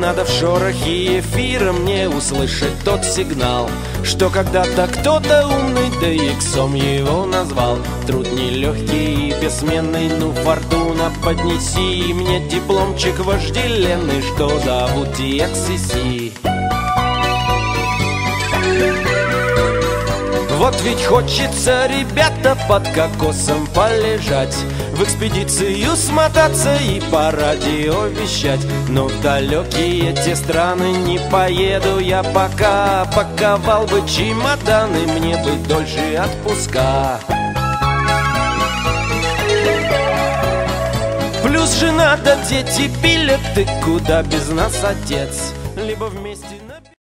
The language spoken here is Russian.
надо в шорохе эфира мне услышать тот сигнал, что когда-то кто-то умный, да иксом его назвал. Труд нелегкий и бессменный, ну, фортуна, поднеси мне дипломчик вожделенный, что зовут TXCC. Вот ведь хочется, ребята, под кокосом полежать, в экспедицию смотаться и по радио вещать. Но в далекие те страны не поеду я пока. Паковал бы чемоданы, мне бы дольше отпуска. Плюс жена да дети пилят, ты куда без нас, отец?